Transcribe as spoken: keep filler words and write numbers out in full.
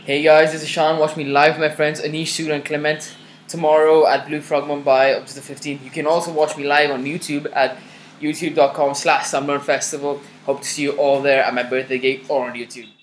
Hey guys, this is Shaan. Watch me live with my friends Anish Sood and Clement tomorrow at Bluefrog Mumbai up to the fifteenth. You can also watch me live on YouTube at youtube dot com slash Sunburn Festival. Hope to see you all there at my birthday gig or on YouTube.